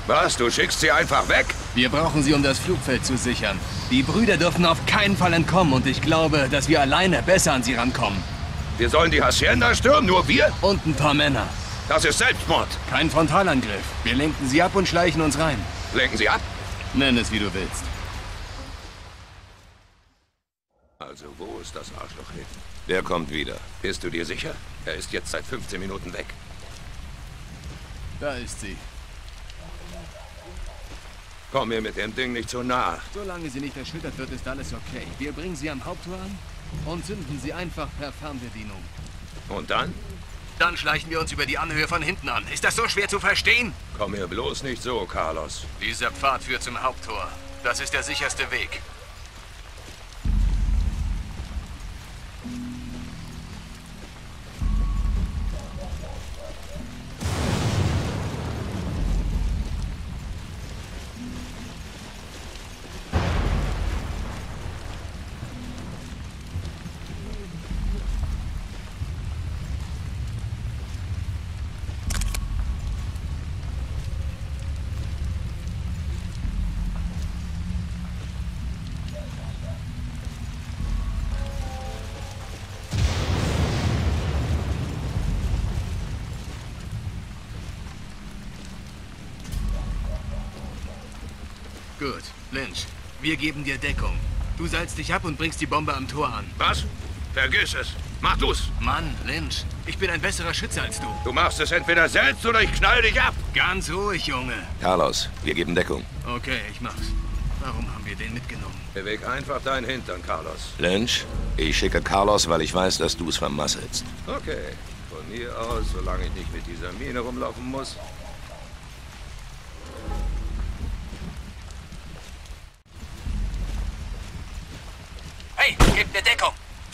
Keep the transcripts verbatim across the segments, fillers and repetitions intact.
Was? Du schickst sie einfach weg? Wir brauchen sie, um das Flugfeld zu sichern. Die Brüder dürfen auf keinen Fall entkommen und ich glaube, dass wir alleine besser an sie rankommen. Wir sollen die Hacienda stürmen, nur wir? Und ein paar Männer. Das ist Selbstmord. Kein Frontalangriff. Wir lenken sie ab und schleichen uns rein. Lenken sie ab? Nenn es, wie du willst. Also, wo ist das Arschloch hin? Der kommt wieder. Bist du dir sicher? Er ist jetzt seit fünfzehn Minuten weg. Da ist sie. Komm mir mit dem Ding nicht zu nah. Solange sie nicht erschüttert wird, ist alles okay. Wir bringen sie am Haupttor an und zünden sie einfach per Fernbedienung. Und dann? Dann schleichen wir uns über die Anhöhe von hinten an. Ist das so schwer zu verstehen? Komm mir bloß nicht so, Carlos. Dieser Pfad führt zum Haupttor. Das ist der sicherste Weg. Gut, Lynch, wir geben dir Deckung. Du seilst dich ab und bringst die Bombe am Tor an. Was? Vergiss es. Mach du's. Mann, Lynch, ich bin ein besserer Schütze als du. Du machst es entweder selbst oder ich knall dich ab. Ganz ruhig, Junge. Carlos, wir geben Deckung. Okay, ich mach's. Warum haben wir den mitgenommen? Beweg einfach deinen Hintern, Carlos. Lynch, ich schicke Carlos, weil ich weiß, dass du es vermasselst. Okay. Von mir aus, solange ich nicht mit dieser Mine rumlaufen muss. Hey, gib mir Deckung!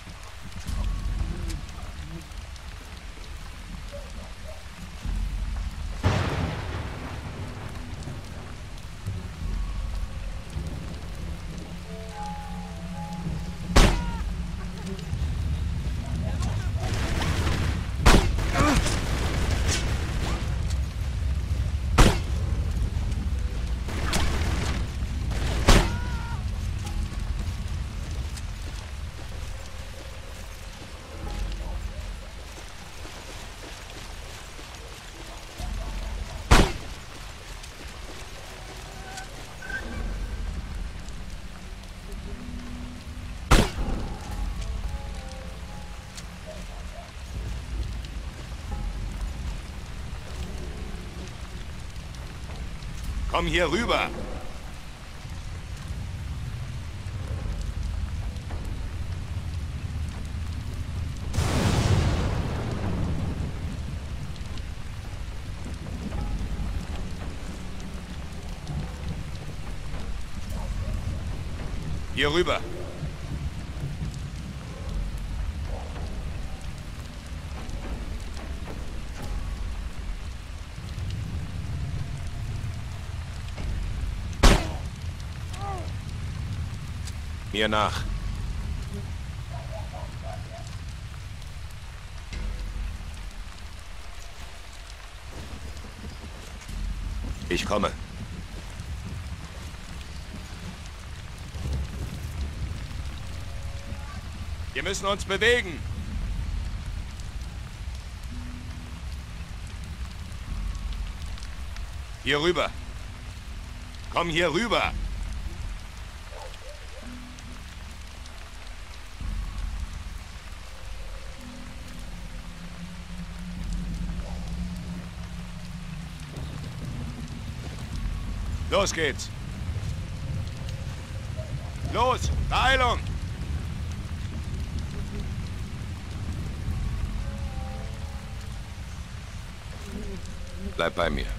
Komm hier rüber. Hier rüber. Mir nach. Ich komme. Wir müssen uns bewegen. Hier rüber. Komm hier rüber. Los geht's. Los, Beeilung. Bleib bei mir.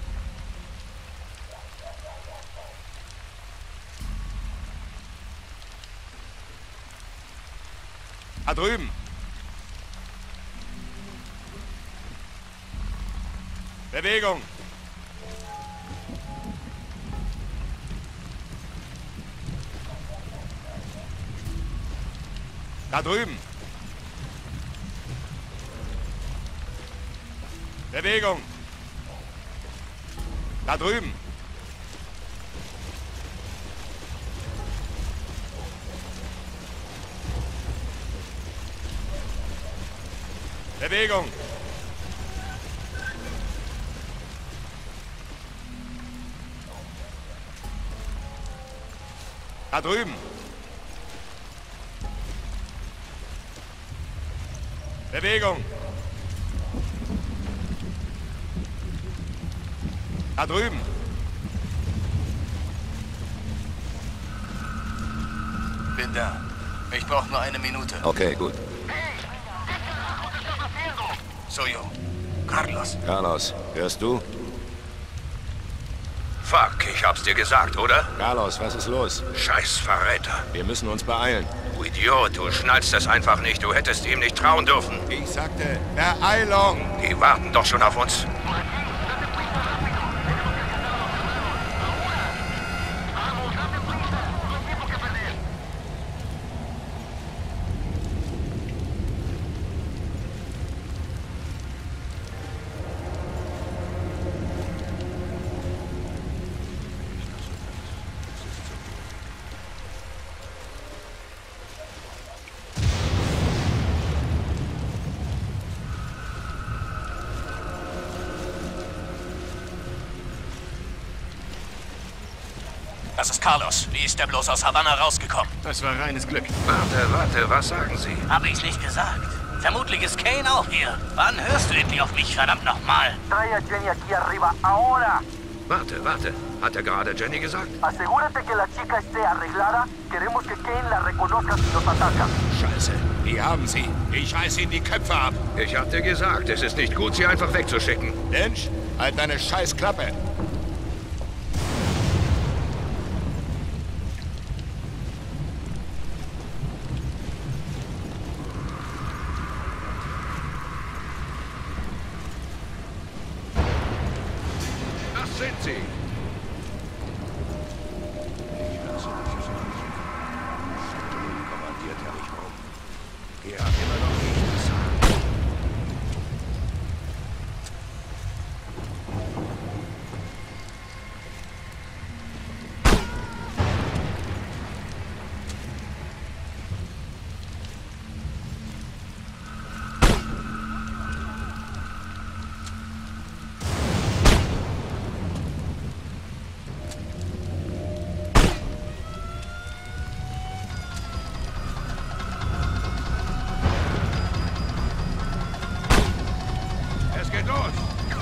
Da drüben. Bewegung. Da drüben. Bewegung. Da drüben. Bewegung! Da drüben! Bewegung! Da drüben! Bin da. Ich brauche nur eine Minute. Okay, gut. Soyo. Carlos. Carlos, hörst du? Fuck, ich hab's dir gesagt, oder? Carlos, was ist los? Scheiß Verräter. Wir müssen uns beeilen. Du Idiot, du schnallst es einfach nicht. Du hättest ihm nicht trauen dürfen. Ich sagte, Beeilung! Die warten doch schon auf uns. Das ist Carlos. Wie ist der bloß aus Havanna rausgekommen? Das war reines Glück. Warte, warte, was sagen Sie? Hab ich's nicht gesagt? Vermutlich ist Kane auch hier. Wann hörst du endlich auf mich, verdammt nochmal? Trae a Jenny aquí arriba, ahora. Warte, warte. Hat er gerade Jenny gesagt? Asegúrate que la chica esté arreglada. Queremos que Kane la reconozca si nos ataca. Scheiße, die haben sie. Ich reiß ihnen die Köpfe ab. Ich hab dir gesagt, es ist nicht gut, sie einfach wegzuschicken. Lynch, halt deine scheiß Klappe. Das sind sie. Kommandiert er mich rum. Er hat immer noch nichts gesagt. Es geht los!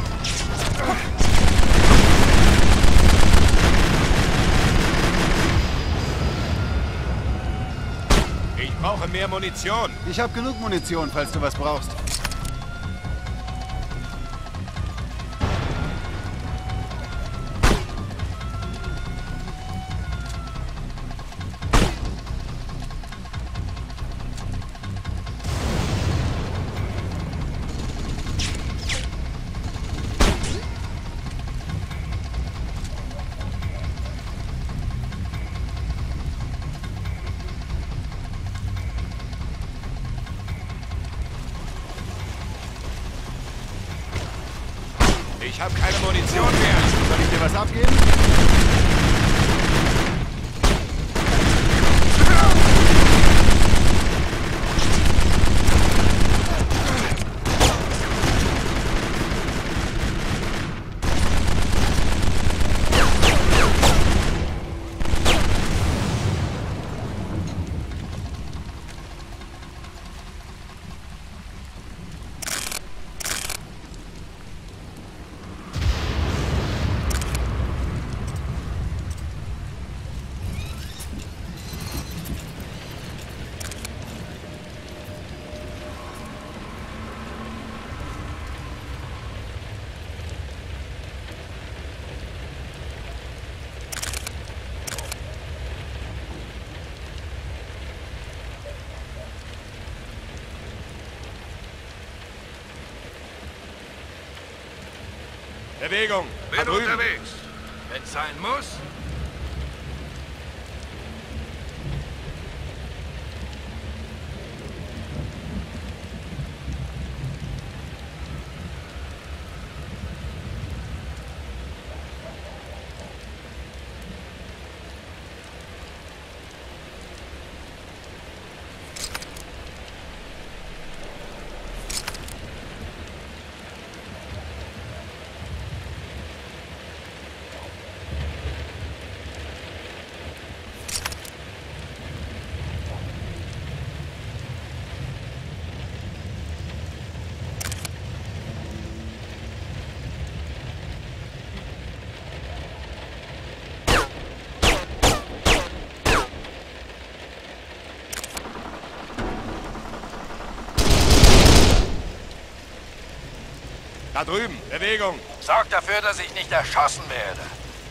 Ich brauche mehr Munition. Ich habe genug Munition, falls du was brauchst. Ich habe keine Munition mehr. Soll ich dir was abgeben? Bewegung. Da Bin drüben. unterwegs. Wenn's sein muss. Da drüben, Bewegung. Sorgt dafür, dass ich nicht erschossen werde.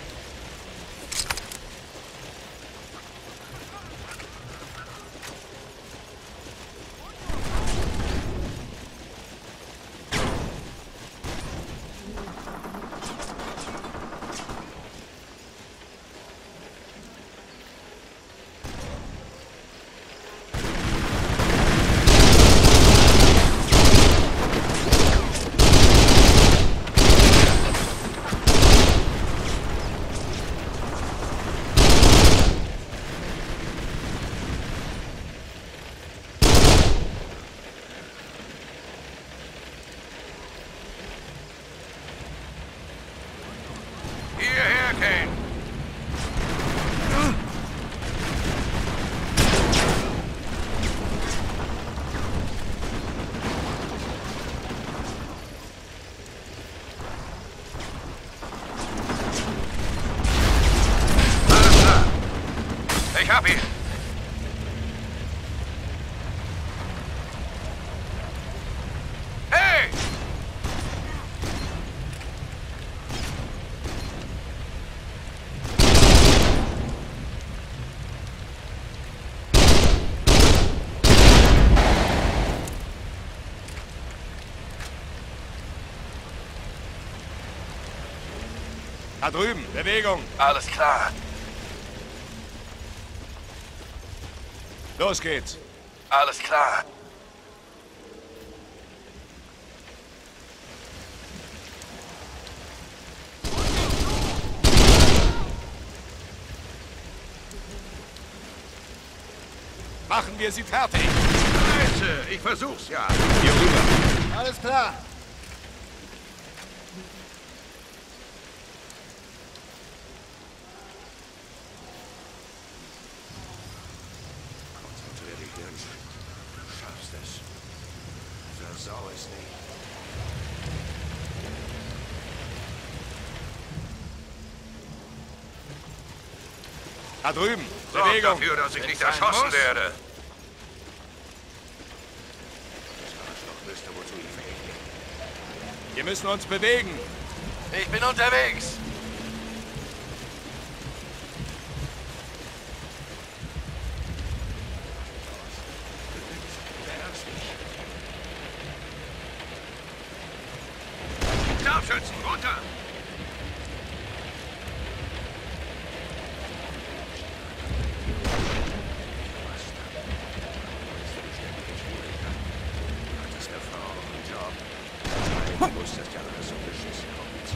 Hierher, Kane! Alles klar. Ich hab ihn. Hey! Da drüben, Bewegung. Alles klar. Los geht's. Alles klar. Machen wir sie fertig. Scheiße, ich versuch's ja. Hier rüber. Alles klar. Konzentrier dich, Jens. Du schaffst es. Versau es nicht. Da drüben, Sorg Bewegung. dafür, dass ich nicht sein erschossen muss. werde. Das Arschloch wüsste, wozu ich fähig bin. Wir müssen uns bewegen. Ich bin unterwegs. Scharfschützen, runter! Das ist der verrauchte Job. Du wusstest ja, dass so beschissen kommt.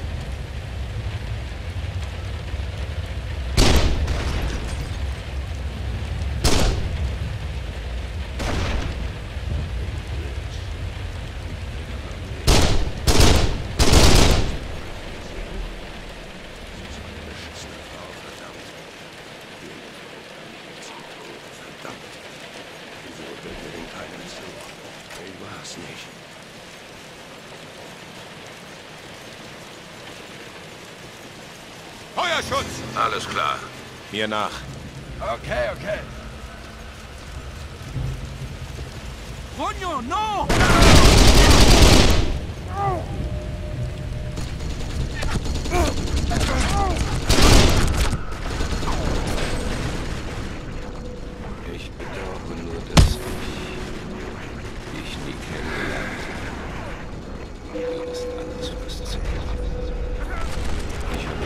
Nicht. Feuerschutz. Alles klar. Mir nach. Okay, okay. Coño, no! Ich bedauere nur, dass ich dich nie kennengelernt habe. Du bist alles, was zählt. Ich habe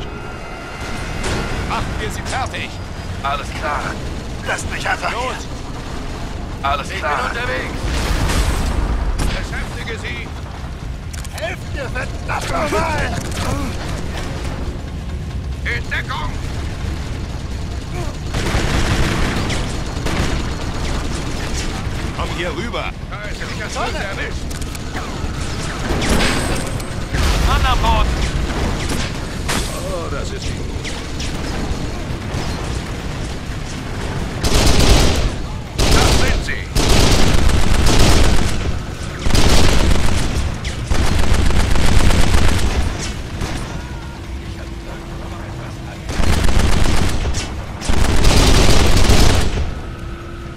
Machen wir sie fertig. Alles klar. Lasst mich einfach Los. hier. Alles Ich klar. bin unterwegs. Beschäftige sie. Helft mir, verdammt nochmal! In Deckung. Komm hier rüber. Scheiße, ich hab's Sonne erwischt. Mann am Boden. Oh, das ist nicht gut. Das sind sie.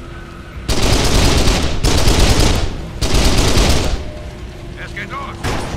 Es geht los.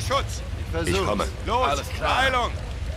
Feuerschutz! Ich komme. Los, Alles klar. Beeilung!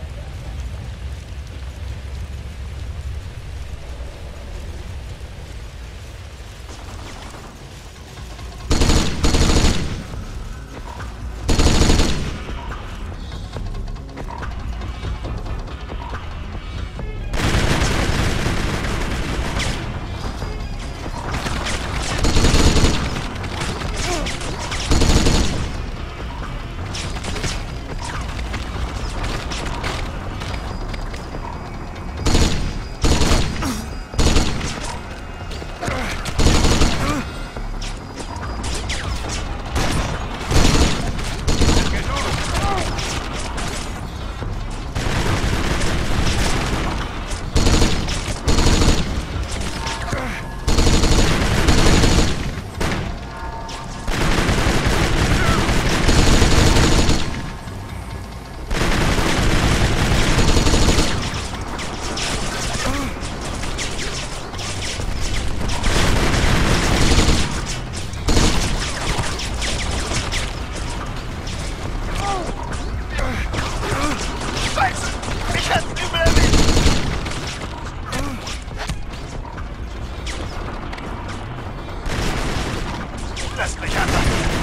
Lass mich an!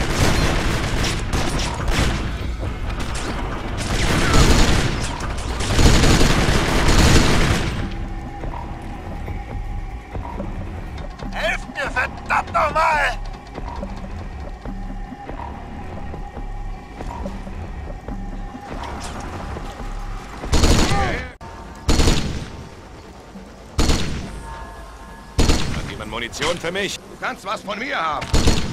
Helft mir, verdammt nochmal! Hat jemand Munition für mich? Du kannst was von mir haben.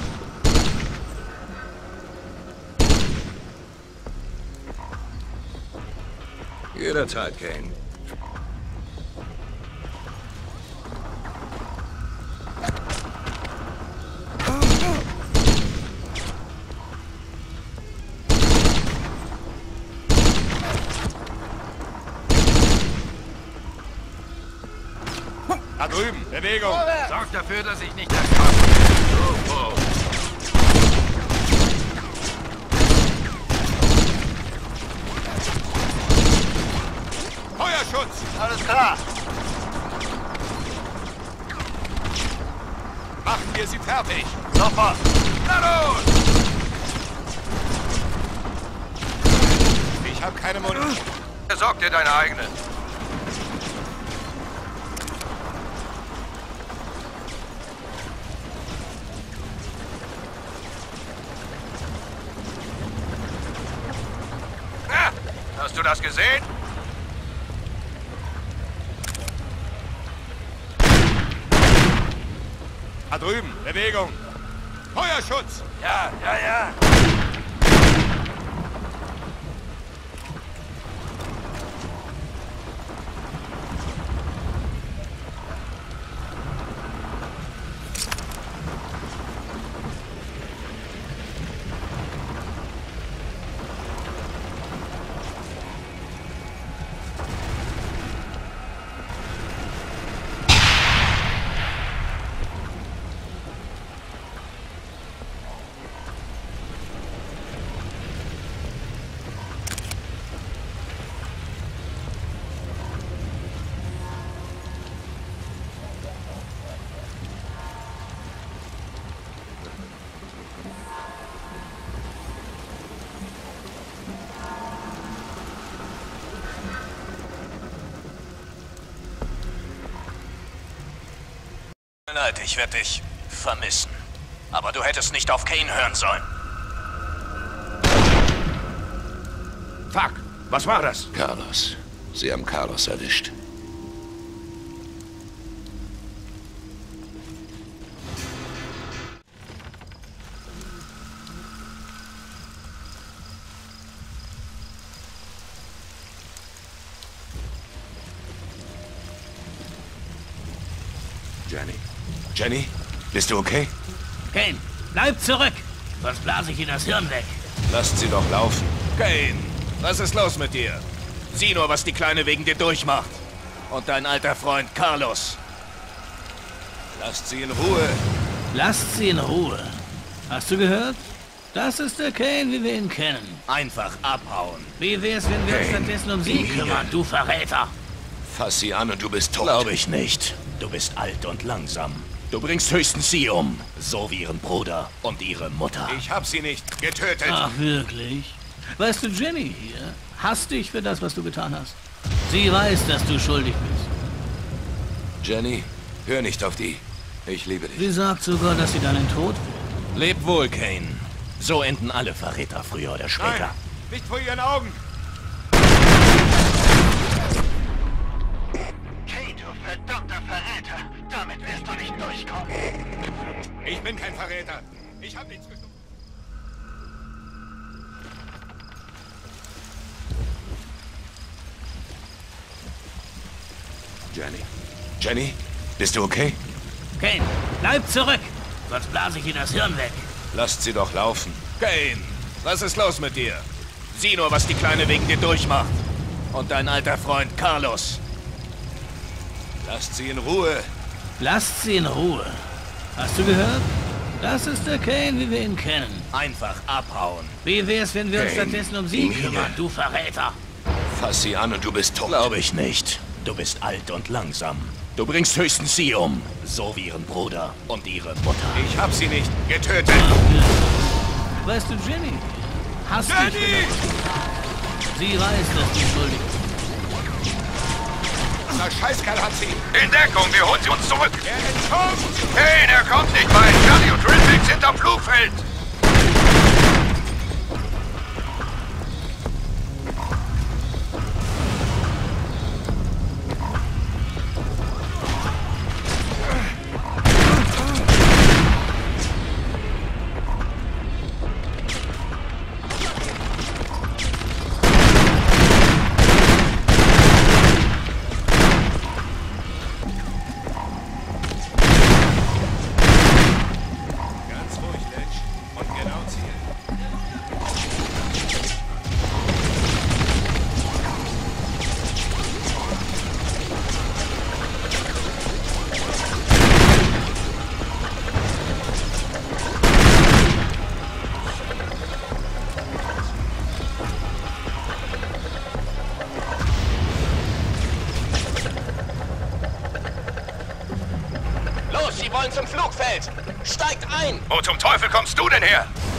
Jederzeit, Kane. Da drüben, Bewegung! Sorg dafür, dass ich nicht erkannt. Oh, oh. Feuerschutz! Alles klar! Machen wir sie fertig! Sofort! Na los! Ich habe keine Munition. Sorg dir deine eigene. Ah, hast du das gesehen? Da drüben, Bewegung! Feuerschutz! Ja, ja, ja. Leid, ich werde dich vermissen. Aber du hättest nicht auf Kane hören sollen. Fuck, was war das? Carlos. Sie haben Carlos erwischt. Jenny. Jenny, bist du okay? Kane, bleib zurück! Sonst blase ich ihr das Hirn weg. Lasst sie doch laufen. Kane, was ist los mit dir? Sieh nur, was die Kleine wegen dir durchmacht. Und dein alter Freund Carlos. Lasst sie in Ruhe. Lasst sie in Ruhe. Hast du gehört? Das ist der Kane, wie wir ihn kennen. Einfach abhauen. Wie wär's, wenn wir uns stattdessen um sie kümmern, du Verräter? Fass sie an und du bist tot. Glaube ich nicht. Du bist alt und langsam. Du bringst höchstens sie um. So wie ihren Bruder und ihre Mutter. Ich hab sie nicht getötet. Ach, wirklich? Weißt du, Jenny hier hasst dich für das, was du getan hast. Sie weiß, dass du schuldig bist. Jenny, hör nicht auf die. Ich liebe dich. Sie sagt sogar, dass sie deinen Tod will. Leb wohl, Kane. So enden alle Verräter früher oder später. Nein, nicht vor ihren Augen. Kane, du verdammter Verräter. Damit wirst du nicht durchkommen. Ich bin kein Verräter. Ich hab nichts gestohlen. Jenny. Jenny, bist du okay? Kane, bleib zurück! Sonst blase ich dir das Hirn weg. Lasst sie doch laufen. Kane, was ist los mit dir? Sieh nur, was die Kleine wegen dir durchmacht. Und dein alter Freund Carlos. Lasst sie in Ruhe. Lasst sie in Ruhe. Hast du gehört? Das ist der Kane, wie wir ihn kennen. Einfach abhauen. Wie wär's, wenn wir uns Kane, stattdessen um sie Emil. kümmern, du Verräter? Fass sie an und du bist tot. Glaube ich nicht. Du bist alt und langsam. Du bringst höchstens sie um. So wie ihren Bruder und ihre Mutter. Ich hab sie nicht getötet. Weißt du, Jenny hasst dich Jenny! für das. Sie weiß, dass du schuldig bist. Dieser Scheißkerl hat sie. In Deckung, wir holen sie uns zurück. Er entkommt. Kane, er kommt nicht weit. Charlie und Riddick sind am Flugfeld. Ganz ruhig, Lynch. Und genau zielen. Los, sie wollen zum Flugfeld. Steigt ein. Wo zum Teufel kommst du denn her?